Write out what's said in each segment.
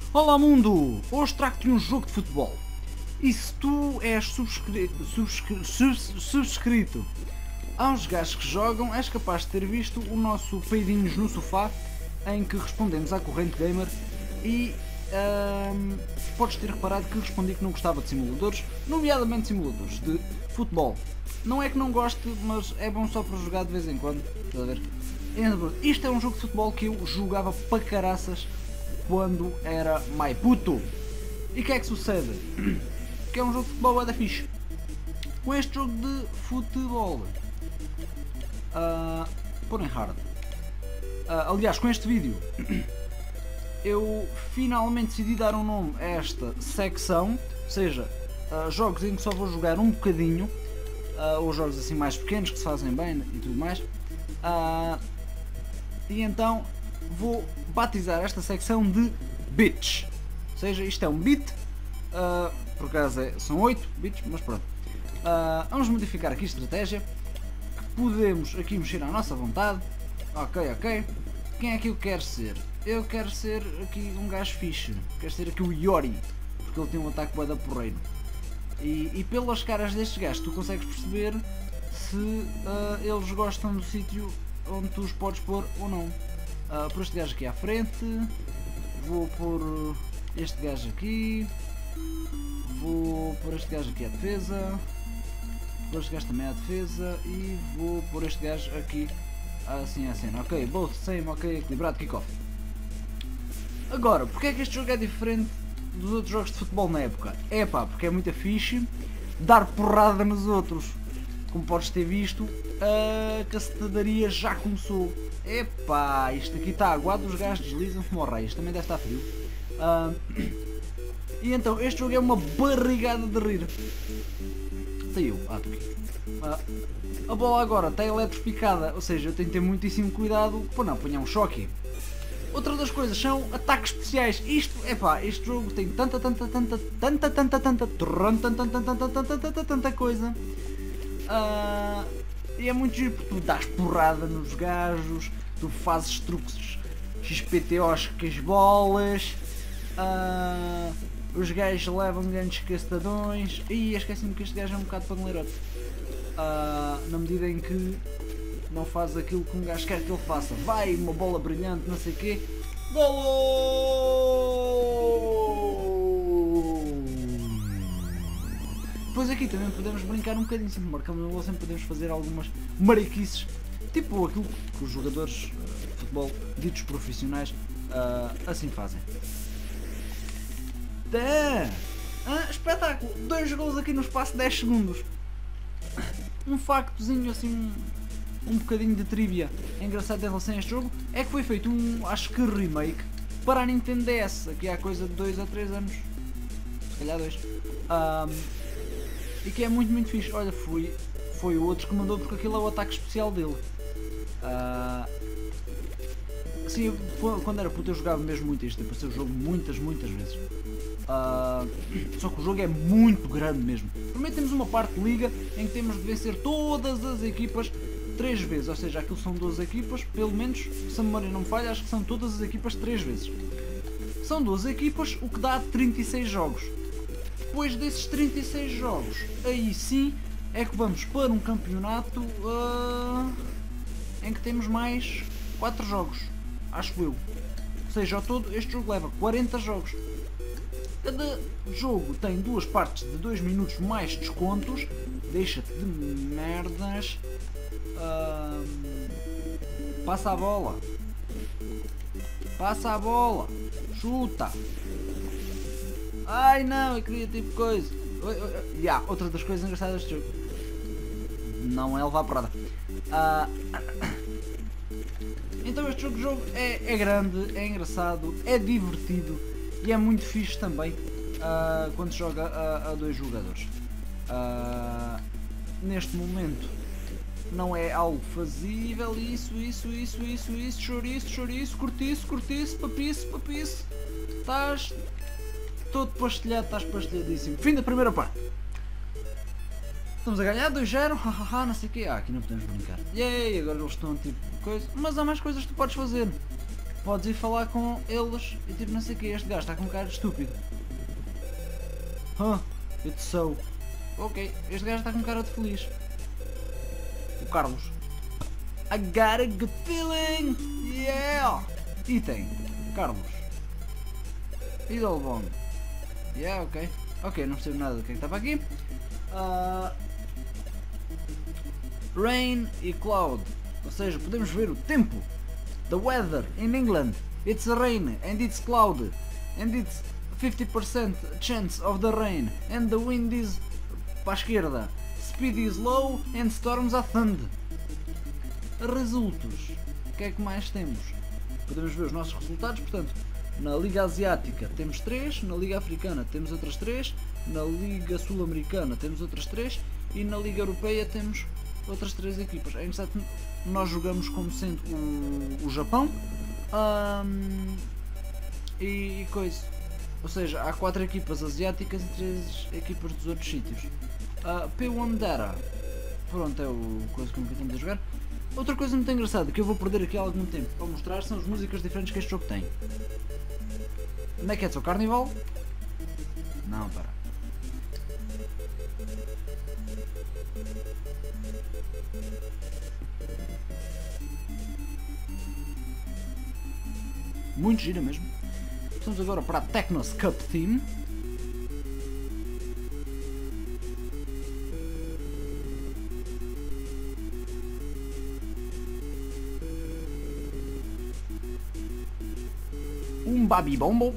Olá mundo! Hoje trago-te um jogo de futebol. E se tu és subscrito aos gajos que jogam, és capaz de ter visto o nosso Peidinhos no Sofá, em que respondemos à Corrente Gamer e podes ter reparado que respondi que não gostava de simuladores, nomeadamente simuladores de futebol. Não é que não goste, mas é bom só para jogar de vez em quando. Estás a ver? Isto é um jogo de futebol que eu jogava para caraças quando era mais puto. E o que é que sucede? Que é um jogo de futebol da fixe. Com este jogo de futebol, porém hard. Aliás, com este vídeo eu finalmente decidi dar um nome a esta secção, ou seja, jogos em que só vou jogar um bocadinho, ou jogos assim mais pequenos que se fazem bem e tudo mais. E então vou batizar esta secção de bits, ou seja, isto é um bit, por acaso são 8 bits, mas pronto. Vamos modificar aqui a estratégia, podemos aqui mexer à nossa vontade. Ok, quem é que eu quero ser? Eu quero ser aqui um gajo fixe, quero ser aqui o Yori, porque ele tem um ataque bué da porreiro. E pelas caras destes gajos tu consegues perceber se eles gostam do sítio onde tu os podes pôr ou não. Por este gajo aqui à frente, vou pôr este gajo aqui, vou pôr este gajo aqui à defesa, pôr este gajo também à defesa e vou pôr este gajo aqui assim à cena. Ok, both same, ok, equilibrado, kickoff. Agora, porque é que este jogo é diferente dos outros jogos de futebol na época? É pá, porque é muito fixe dar porrada nos outros. Como podes ter visto, a cacetadaria já começou. Epá, isto aqui está aguado, os gajos deslizam-se como reis, também deve estar frio. E então, este jogo é uma barrigada de rir. Saiu, estou aqui. A bola agora está eletrificada, ou seja, eu tenho que ter muitíssimo cuidado para não apanhar um choque. Outra das coisas são ataques especiais. Isto, epá, este jogo tem tanta coisa. E é muito giro porque tu dás porrada nos gajos, tu fazes truques XPTOs com as bolas, os gajos levam grandes castadões. E esqueci-me que este gajo é um bocado paneleiro. Na medida em que não faz aquilo que um gajo quer que ele faça. Vai, uma bola brilhante, não sei o quê. Golo! Depois aqui também podemos brincar um bocadinho, sempre marcamos uma bola, sempre podemos fazer algumas mariquices, tipo aquilo que os jogadores de futebol ditos profissionais assim fazem. Espetáculo! 2 gols aqui no espaço de 10 segundos. Um factozinho assim, um bocadinho de trivia engraçado em relação a este jogo é que foi feito acho que remake para a Nintendo DS, aqui há coisa de 2 ou 3 anos, se calhar 2, e que é muito fixe. Olha, foi o outro que mandou, porque aquilo é o ataque especial dele. Sim, quando era puto eu jogava mesmo muito isto, apareceu o jogo muitas vezes. Só que o jogo é muito grande mesmo. Primeiro temos uma parte de liga em que temos de vencer todas as equipas 3 vezes, ou seja, aquilo são 12 equipas, pelo menos, se a memória não me falha, acho que são todas as equipas 3 vezes. São 12 equipas, o que dá 36 jogos. Depois desses 36 jogos, aí sim é que vamos para um campeonato em que temos mais 4 jogos, acho eu. Ou seja, ao todo este jogo leva 40 jogos. Cada jogo tem 2 partes de 2 minutos mais descontos. Deixa-te de merdas. Passa a bola. Passa a bola. Chuta. Ai não, eu queria tipo coisa. Outra das coisas engraçadas deste jogo. Não é levar porrada. Então este jogo é grande, é engraçado, é divertido e é muito fixe também quando se joga a 2 jogadores. Neste momento não é algo fazível, isso, chouriço, cortiço, papiço, estás todo pastelhado, estás pastelhadíssimo. Fim da primeira parte. Estamos a ganhar 2-0, hahaha, não sei o quê. Aqui não podemos brincar. Yay, agora eles estão tipo coisa. Mas há mais coisas que tu podes fazer. podes ir falar com eles e tipo não sei o que, este gajo está com um cara de estúpido. It's so. Ok, este gajo está com cara de feliz. O Carlos. I got a good feeling! Yeah! Item. Carlos. Idolbomb. Yeah, ok. Ok, não percebo nada do que é que estava aqui. Rain e cloud. Ou seja, podemos ver o tempo. The weather in England. It's rain and it's cloud. And it's 50% chance of the rain. And the wind is para a esquerda. Speed is low and storms are thunder. Resultos. O que é que mais temos? Podemos ver os nossos resultados, portanto, na Liga Asiática temos 3, na Liga Africana temos outras 3, na Liga Sul-Americana temos outras 3 e na Liga Europeia temos outras 3 equipas. É interessante que nós jogamos como sendo o Japão e coisa. Ou seja, há 4 equipas asiáticas e 3 equipas dos outros sítios. P1 Data, pronto, é o coisa com que estamos a jogar. Outra coisa muito engraçada que eu vou perder aqui há algum tempo para mostrar são as músicas diferentes que este jogo tem. Onde é que é o Carnival? Não, para. Muito gira mesmo. Passamos agora para a Technos Cup Theme. Um Babi Bombo.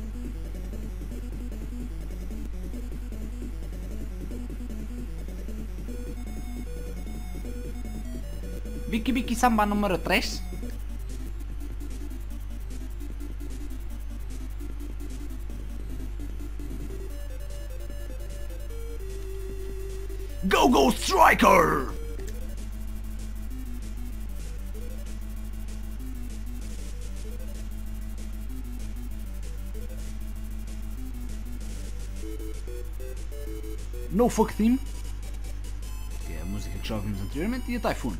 Biki Biki Samba número 3. Go Go Striker! No Fuck Theme, que é a música que já ouvimos anteriormente, e a Typhoon.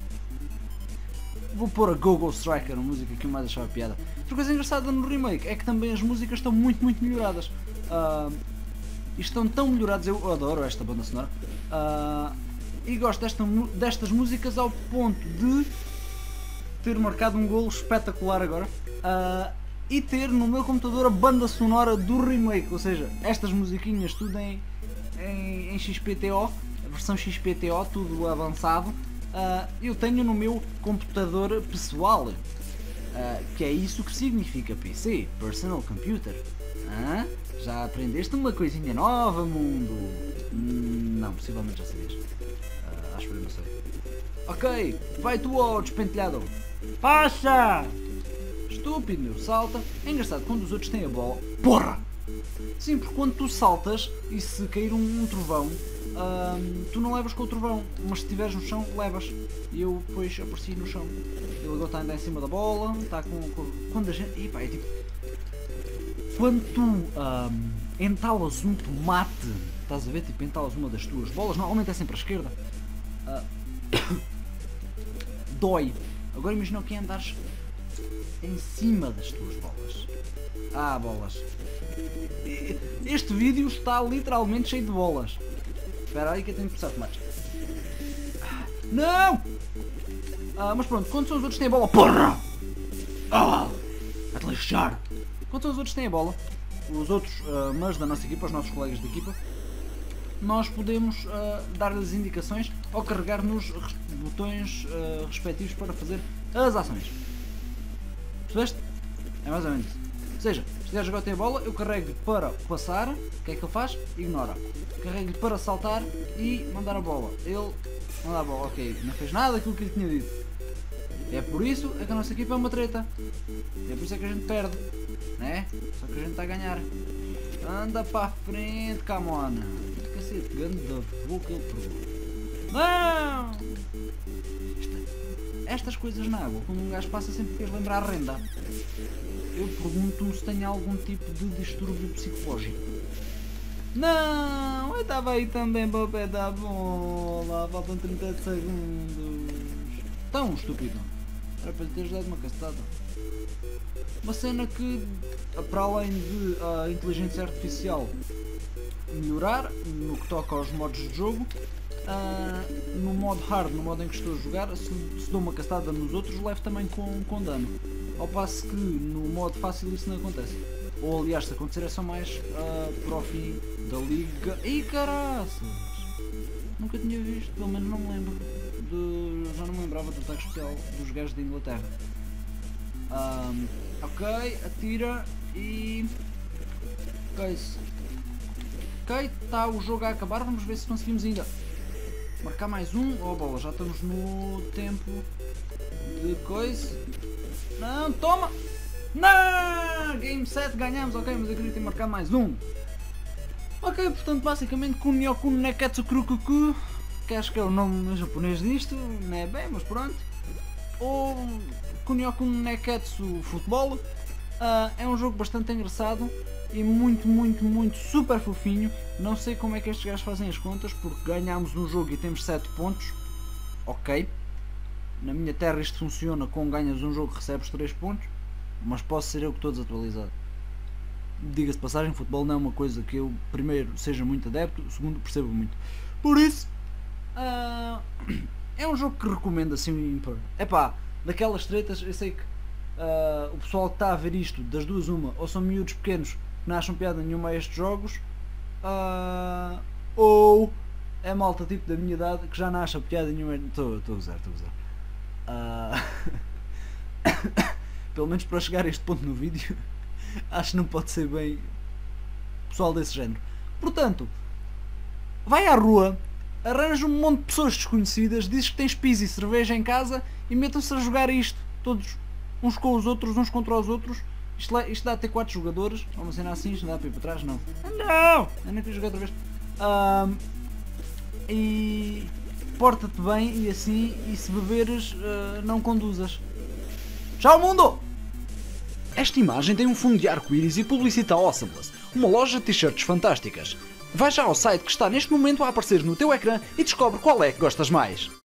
Vou pôr a Go Go Striker, a música que eu mais achava piada. Outra coisa engraçada no remake é que também as músicas estão muito melhoradas. E estão tão melhoradas, eu adoro esta banda sonora. E gosto destas músicas ao ponto de ter marcado um golo espetacular agora. E ter no meu computador a banda sonora do remake, ou seja, estas musiquinhas tudo em XPTO, a versão XPTO, tudo avançado. Eu tenho no meu computador pessoal, que é isso que significa PC, Personal Computer. Já aprendeste uma coisinha nova, mundo? Não, possivelmente já sabias. Acho que eu não sei. Ok, vai tu ao despentelhado. Passa! Estúpido, meu, salta. É engraçado, quando os outros têm a bola... Porra! Sim, porque quando tu saltas e se cair um trovão, tu não levas com o trovão, mas se estiveres no chão, levas. E eu depois apareci no chão. Ele agora está a andar em cima da bola, está quando a gente... Epá, é tipo... Quando tu entalas um tomate, estás a ver, tipo, entalas uma das tuas bolas, normalmente é sempre à esquerda, dói. Agora imagina que andares em cima das tuas bolas. Bolas. Este vídeo está literalmente cheio de bolas. Espera aí que eu tenho que precisar de tomates. Não! Mas pronto, quando são os outros que têm a bola... Porra! Vai-te lixar! Quando são os outros que têm a bola, os outros, mas da nossa equipa, os nossos colegas de equipa, nós podemos dar-lhes indicações ao carregar nos botões respectivos para fazer as ações. Percebeste? É mais ou menos isso. Ou seja, se o agora tem a bola, eu carrego para passar, o que é que ele faz? Ignora. Carrego-lhe para saltar e mandar a bola. Ele manda a bola, ok, não fez nada daquilo que ele tinha dito. É por isso é que a nossa equipa é uma treta. É por isso é que a gente perde, né? Só que a gente está a ganhar. Anda para a frente, come on. Cacete, ganda boca ele perdeu. Não! Estas coisas na água, quando um gajo passa, sempre fez lembrar a renda. Eu pergunto-me se tem algum tipo de distúrbio psicológico. Não! Eu estava aí também para o pé da bola. Faltam 30 segundos. Tão estúpido. Era para lhe teres dado uma castada. Uma cena que, para além de a inteligência artificial melhorar no que toca aos modos de jogo, no modo hard, no modo em que estou a jogar, se dou uma castada nos outros, levo também com dano. Ao passo que no modo fácil isso não acontece. Ou aliás, se acontecer é só mais para o fim da liga. Ih, caraças! Nunca tinha visto, pelo menos não me lembro. Já não me lembrava do ataque especial dos gajos da Inglaterra. Ok, atira e... Ok, está o jogo a acabar, vamos ver se conseguimos ainda marcar mais um. Oh bola, já estamos no tempo de coisa. Não, toma! Não! Game 7 ganhamos, ok, mas eu queria ter marcado mais um. Ok, portanto basicamente Kunio-kun Neketsu Kurukuku, que acho que é o nome japonês disto, não é bem, mas pronto. Ou Kunio-kun Neketsu Futebol. É um jogo bastante engraçado e muito super fofinho. Não sei como é que estes gajos fazem as contas, porque ganhámos um jogo e temos 7 pontos. Ok. Na minha terra isto funciona com ganhas um jogo, recebes 3 pontos. Mas posso ser eu que estou desatualizado. Diga-se de passagem, futebol não é uma coisa que eu, primeiro, seja muito adepto, segundo, percebo muito. Por isso, é um jogo que recomendo assim ímpar. Epá, daquelas tretas, eu sei que o pessoal que está a ver isto, das duas uma, ou são miúdos pequenos que não acham piada nenhuma a estes jogos, ou é malta tipo da minha idade que já não acha piada nenhuma. Estou a usar. Pelo menos para chegar a este ponto no vídeo, acho que não pode ser bem pessoal desse género. Portanto, vai à rua, arranja um monte de pessoas desconhecidas, dizes que tens pizza e cerveja em casa e metam-se a jogar isto, todos uns com os outros, uns contra os outros. Isto dá até 4 jogadores, vamos cena assim, isto não dá para ir para trás, não. Não! Eu nem queria jogar outra vez. E porta-te bem e assim, e se beberes, não conduzas. Tchau mundo! Esta imagem tem um fundo de arco-íris e publicita a Awesomeness, uma loja de t-shirts fantásticas. Vai já ao site que está neste momento a aparecer no teu ecrã e descobre qual é que gostas mais.